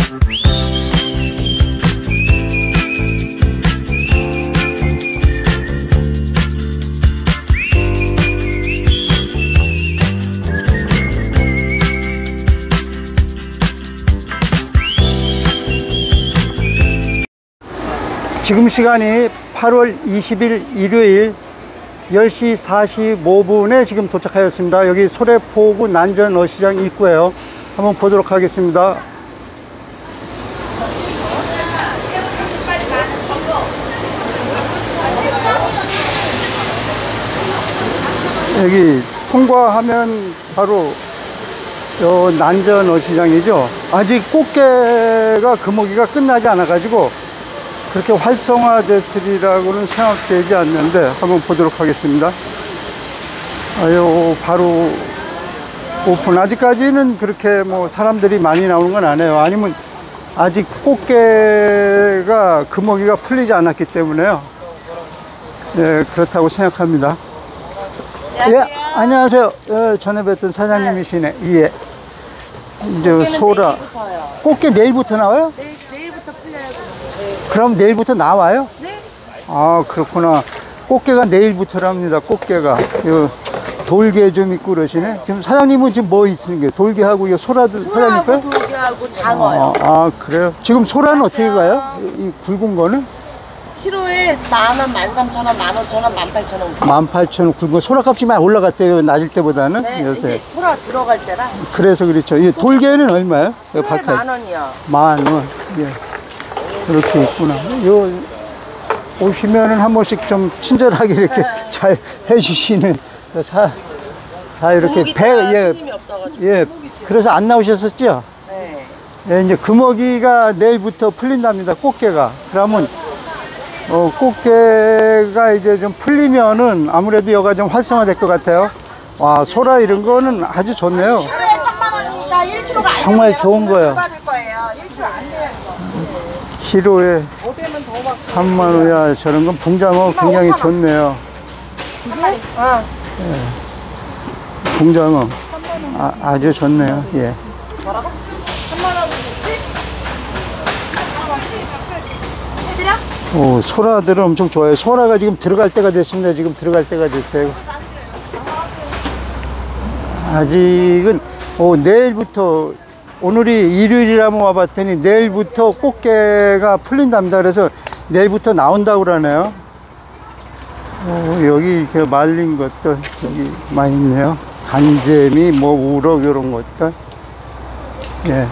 지금 시간이 8월 20일 일요일 10시 45분에 지금 도착하였습니다. 여기 소래포구 난전 어시장 입구에요. 한번 보도록 하겠습니다. 여기 통과하면 바로 요 난전 어시장이죠. 아직 꽃게가 금어기가 끝나지 않아 가지고 그렇게 활성화됐으리라고는 생각되지 않는데 한번 보도록 하겠습니다. 아유, 바로 오픈. 아직까지는 그렇게 뭐 사람들이 많이 나오는 건 아니에요. 아니면 아직 꽃게가 금어기가 풀리지 않았기 때문에요. 네, 그렇다고 생각합니다. 안녕하세요. 예, 안녕하세요. 예, 전에 뵀던 사장님이시네. 예. 이제 소라. 내일부터요. 꽃게 내일부터 나와요? 내일부터 풀려요. 그럼 내일부터 나와요? 네. 아, 그렇구나. 꽃게가 내일부터랍니다. 꽃게가. 요 돌게 좀 있고 그러시네. 지금 사장님은 지금 뭐 있는 게 돌게하고 이 소라도 사장님까요? 돌게하고 장어요. 아, 그래요? 지금 소라는 어떻게 가요? 이 굵은 거는? 키로에 10,000원, 13,000원, 15,000원, 18,000원. 18,000원 굵은 거. 소라 값이 많이 올라갔대요. 낮을 때보다는. 네, 요새. 이제 소라 들어갈 때라. 그래서 그렇죠. 이 돌게는 얼마예요? 키로에 10,000원이요. 10,000원. 예. 그렇게 있구나. 요 오시면은 한 번씩 좀 친절하게 이렇게 잘 해주시는 다 이렇게 예, 손님이 없어가지고. 예. 그래서 안 나오셨었죠? 네. 예, 이제 금어기가 내일부터 풀린답니다. 꽃게가. 그러면 꽃게가 이제 좀 풀리면은 아무래도 여가 좀 활성화될 것 같아요. 와, 소라 이런 거는 아주 좋네요. 키로에 3만원이니까 1kg가 정말 좋은 거예요. 받을 거예요. 1kg 안 돼요. 키로에 3만 원이야. 저런 건 붕장어 굉장히 좋네요. 예. 붕장어 아주 좋네요. 예. 뭐라고? 3만원 좋지? 오, 소라들은 엄청 좋아요. 소라가 지금 들어갈 때가 됐습니다. 지금 들어갈 때가 됐어요. 아직은 내일부터, 오늘이 일요일이라면 와봤더니 내일부터 꽃게가 풀린답니다. 그래서 내일부터 나온다고 그러네요. 여기 이렇게 말린 것들 여기 많이 있네요. 간재미, 뭐 우럭 이런 것들. 예.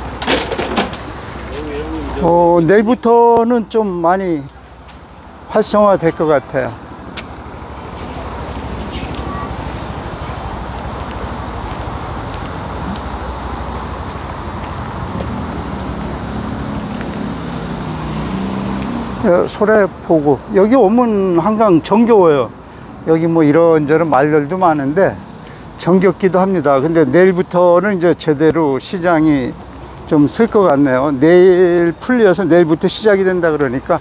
내일부터는 좀 많이 활성화 될 것 같아요. 소래포구 여기 오면 항상 정겨워요. 여기 뭐 이런저런 말들도 많은데 정겹기도 합니다. 근데 내일부터는 이제 제대로 시장이 좀 쓸 것 같네요. 내일 풀려서 내일부터 시작이 된다 그러니까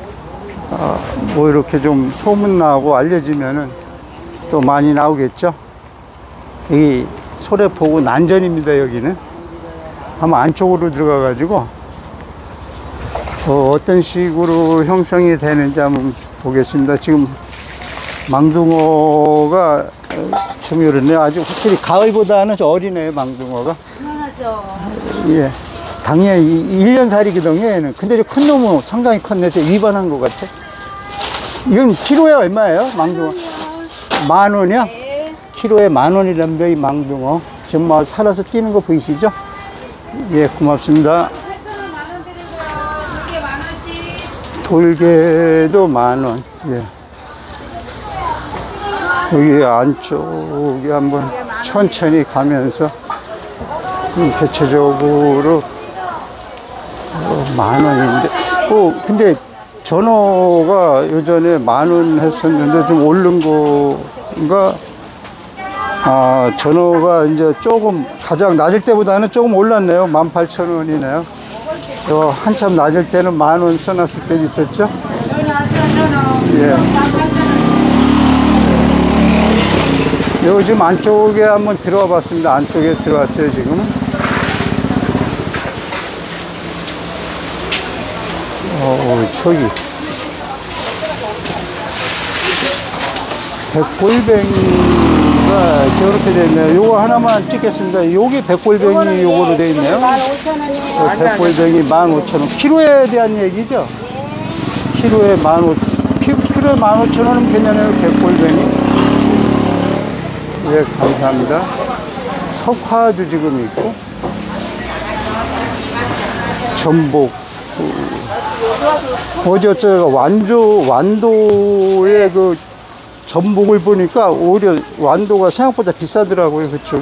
뭐 이렇게 좀 소문나고 알려지면은 또 많이 나오겠죠. 이 소래포구 난전입니다. 여기는 한번 안쪽으로 들어가 가지고 어떤 식으로 형성이 되는지 한번 보겠습니다. 지금 망둥어가 좀 이렇네요. 아직 확실히 가을보다는 좀 어리네요. 망둥어가. 그만하죠. 예. 당연히 1년살이거든요. 얘는. 근데 저 큰 놈은 상당히 컸네. 저 위반한 것 같아. 이건 키로에 얼마예요? 망둥어? 10,000원이요? 네. 키로에 10,000원이랍니다. 이 망둥어. 지금 뭐 살아서 뛰는 거 보이시죠? 예, 고맙습니다. 8,000원 10,000원 드리고요. 돌게도 10,000원. 예. 여기 안쪽에 한번 천천히 가면서 대체적으로 10,000원인데, 근데 전어가 예전에 10,000원 했었는데 좀 오른 건가? 전어가 이제 조금 가장 낮을 때보다는 조금 올랐네요. 18,000원이네요. 한참 낮을 때는 10,000원 써놨을 때 있었죠? 예. 요즘 안쪽에 한번 들어와 봤습니다. 안쪽에 들어왔어요, 지금은. 저기. 백골뱅이가 저렇게 돼 있네요. 요거 하나만 찍겠습니다. 요게 백골뱅이 요거로 돼 있네요. 15,000원이에요. 백골뱅이 15,000원. 키로에 대한 얘기죠? 키로에 15,000원은 괜찮아요. 백골뱅이. 예, 감사합니다. 석화도 지금 있고. 전복. 어제 제가 완도의 그 전복을 보니까 오히려 완도가 생각보다 비싸더라고요, 그쪽이.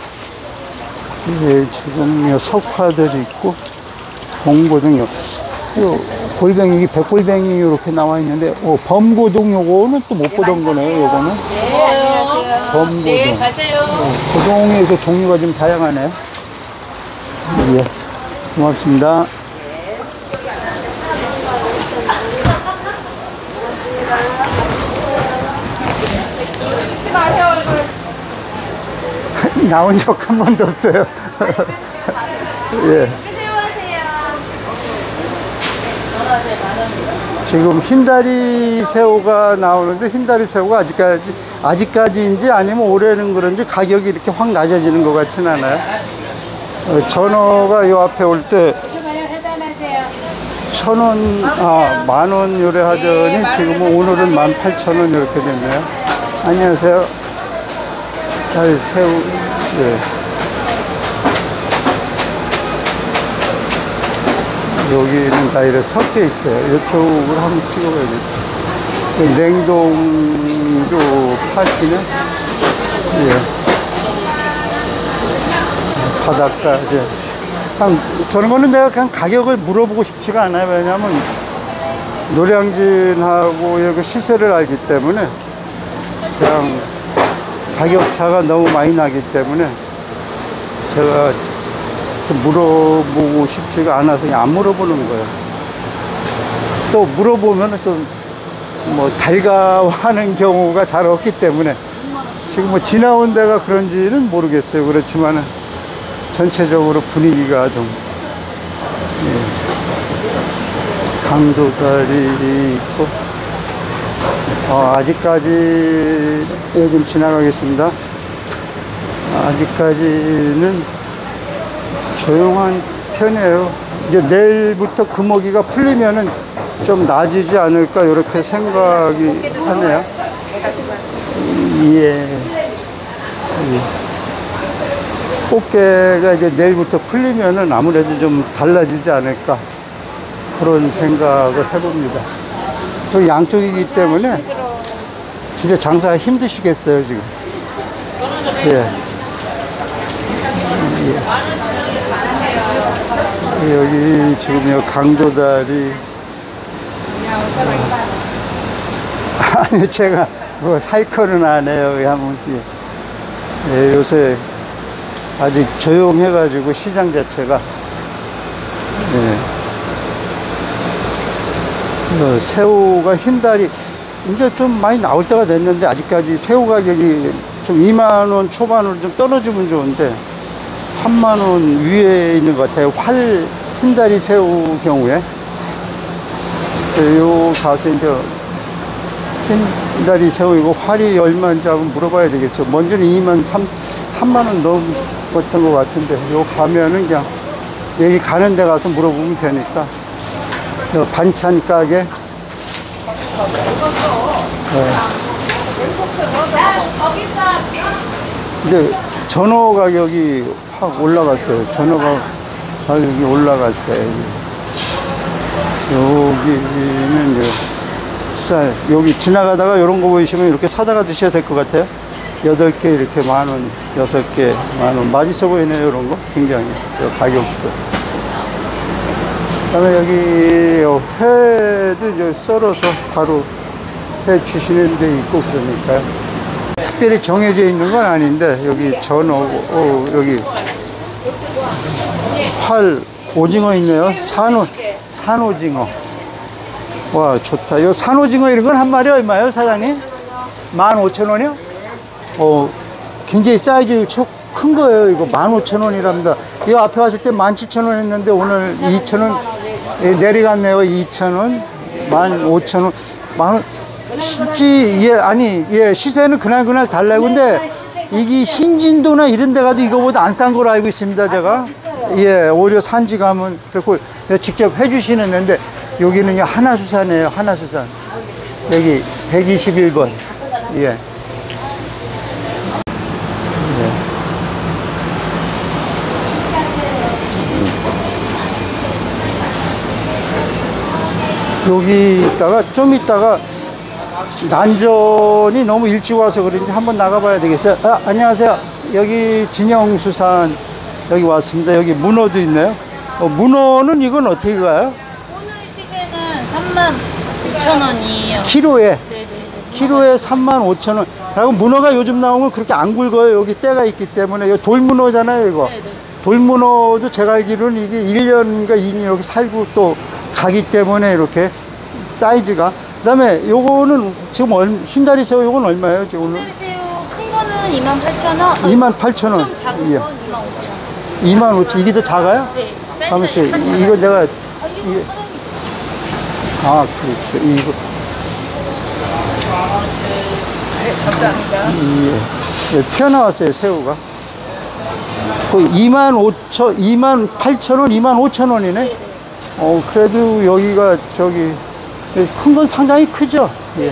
예, 지금 석화들이 있고, 봉고등, 요 골뱅이, 백골뱅이 이렇게 나와 있는데, 범고등 요거는 또 못 보던 거네요, 요거는. 네, 안녕하세요. 범고등. 네, 가세요. 고등에 그 종류가 좀 다양하네. 예, 고맙습니다. 찍지 마세요, 얼굴. 나온 적 한 번도 없어요. 예. 지금 흰다리 새우가 나오는데 흰다리 새우가 아직까지인지 아니면 올해는 그런지 가격이 이렇게 확 낮아지는 것 같진 않아요. 전어가 요 앞에 올 때 1,000원, 10,000원 요래 하더니 지금은 오늘은 18,000원 이렇게 됐네요. 안녕하세요. 새우, 예. 여기는 다 이렇게 섞여 있어요. 이쪽으로 한번 찍어봐야겠다. 냉동도 파시네. 예. 바닷가, 이제. 저런 거는 내가 그냥 가격을 물어보고 싶지가 않아요. 왜냐면 노량진하고 여기 시세를 알기 때문에 그냥 가격 차가 너무 많이 나기 때문에 제가 물어보고 싶지가 않아서 그냥 안 물어보는 거예요. 또 물어보면 또 뭐 달가워하는 경우가 잘 없기 때문에 지금 뭐 지나온 데가 그런지는 모르겠어요. 그렇지만은 전체적으로 분위기가 좀, 예. 강도다리 있고, 아직까지 여기 지나가겠습니다. 아직까지는 조용한 편이에요. 이제 내일부터 금어기가 풀리면은 좀 나아지지 않을까 이렇게 생각이 하네요. 예. 꽃게가 이제 내일부터 풀리면은 아무래도 좀 달라지지 않을까 그런 생각을 해봅니다. 또 양쪽이기 때문에 진짜 장사가 힘드시겠어요 지금. 예. 예. 여기 지금 요 강도다리. 아니 제가 뭐 살 거는 안 해요. 한번 예, 요새 아직 조용해가지고 시장 자체가. 예. 새우가 흰다리 이제 좀 많이 나올 때가 됐는데 아직까지 새우 가격이 좀 2만원 초반으로 좀 떨어지면 좋은데 3만원 위에 있는 것 같아요. 흰다리 새우 경우에. 요 가서 이제 흰다리 새우 이거 활이 얼마인지 한번 물어봐야 되겠죠. 먼저는 3만원 넘었던 것 같은데 요 가면은 그냥 여기 가는 데 가서 물어보면 되니까. 요 반찬 가게. 네. 이제 전어 가격이 확 올라갔어요. 전어 가격이 올라갔어요. 여기는 쌀, 여기 지나가다가 이런 거 보이시면 이렇게 사다가 드셔야 될 것 같아요. 8개 이렇게 10,000원, 6개 10,000원. 맛있어 보이네요, 이런 거. 굉장히. 가격도. 그 다음에 여기 회도 이제 썰어서 바로 해 주시는 데 있고 그러니까요. 특별히 정해져 있는 건 아닌데, 여기 전어, 여기 오징어 있네요. 산오징어. 와, 좋다. 이 산오징어 이런 건 한 마리 얼마예요, 사장님? 15,000원이요? 굉장히 사이즈 큰 거예요. 이거 15,000원이랍니다. 이거 앞에 왔을 때 17,000원 했는데 오늘 2,000원, 예, 내려갔네요. 2,000원, 15,000원, 만원. 실지, 예, 아니, 예, 시세는 그날 달라요. 근데 이게 신진도나 이런 데 가도 이거보다 안 싼 걸로 알고 있습니다, 제가. 예, 오히려 산지 가면, 그리고 직접 해주시는 데인데, 여기는요, 하나수산이에요, 하나수산. 여기 121번. 예. 여기 있다가 좀 있다가 난전이 너무 일찍 와서 그런지 한번 나가봐야 되겠어요. 아, 안녕하세요. 여기 진영수산 여기 왔습니다. 여기 문어도 있네요. 문어는 이건 어떻게 가요? 오늘 시세는 35,000원이에요. 키로에 네네. 키로에 35,000원. 그리고 문어가 요즘 나오면 그렇게 안 굵어요. 여기 때가 있기 때문에. 이거 돌문어잖아요, 이거. 네네. 돌문어도 제가 알기로는 이게 1년인가 2년 이렇게 살고 또 가기 때문에 이렇게 사이즈가. 그 다음에 요거는 지금 흰다리 새우 요건 얼마예요? 지금 오늘? 새우 큰 거는 28,000원. 28,000원. 좀 작은 예. 건 25,000원. 25,000원. 이게 더 작아요? 네. 잠시만. 사이즈가 이거 내가 이거 아, 그렇죠. 이거 감사합니다. 예, 튀어나왔어요, 새우가. 그 25,000, 28,000원, 25,000원이네. 그래도 여기가 저기 큰 건 상당히 크죠. 예.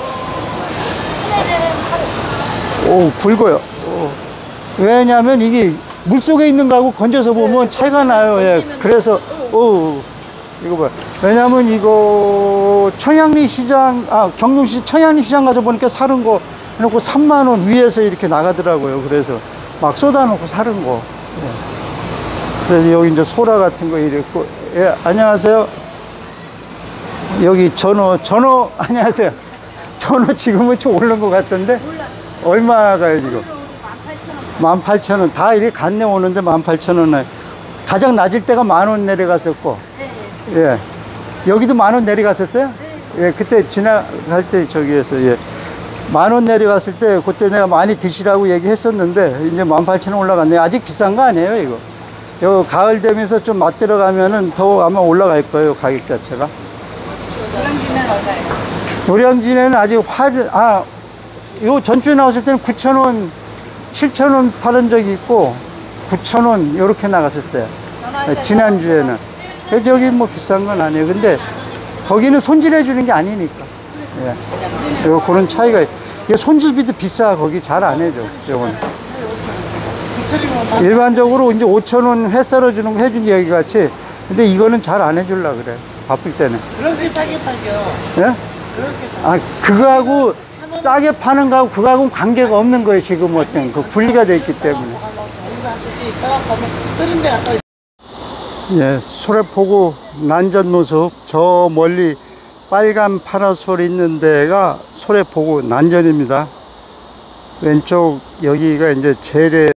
오, 굵어요. 왜냐하면 이게 물 속에 있는 거하고 건져서 보면 차이가 나요. 예. 그래서 이거 봐요. 왜냐하면 이거 청양리 시장, 경동시 청양리 시장 가서 보니까 사는 거 해놓고 3만 원 위에서 이렇게 나가더라고요. 그래서 막 쏟아놓고 사는 거. 예. 그래서 여기 이제 소라 같은 거 이랬고. 예, 안녕하세요. 여기 전어, 안녕하세요. 전어 지금은 좀 오른 것 같던데? 얼마가요, 지금? 18,000원. 다 이렇게 갔네 오는데 18,000원. 가장 낮을 때가 10,000원 내려갔었고. 예. 여기도 10,000원 내려갔었어요? 예, 그때 지나갈 때 저기에서, 예. 10,000원 내려갔을 때 그때 내가 많이 드시라고 얘기했었는데 이제 18,000원 올라갔네요. 아직 비싼 거 아니에요, 이거? 요 가을 되면서 좀 맛 들어가면은 더 아마 올라갈 거예요, 가격 자체가. 노량진은 얼마예요? 노량진에는 아직 요 전주에 나왔을 때는 9,000원, 7,000원 팔은 적이 있고 9,000원 요렇게 나갔었어요. 지난주에는. 저기 뭐 비싼 건 아니에요. 근데 거기는 손질해 주는 게 아니니까. 예. 그런 차이가. 이게 손질비도 비싸. 거기 잘 안 해줘. 저건. 일반적으로 이제 5,000원 회 썰어 주는 거 해준 얘기 같이. 근데 이거는 잘 안 해줄라 그래. 바쁠 때는. 그렇게 싸게 팔죠. 예? 그렇게 그거하고 싸게 파는 거하고 그거하고는 관계가 없는 거예요. 지금 어떤 그 분리가 돼 있기 때문에. 끓인 데 갔다 예, 소래포구 난전노숙. 저 멀리 빨간 파라솔 있는 데가 소래포구 난전입니다. 왼쪽 여기가 이제 재래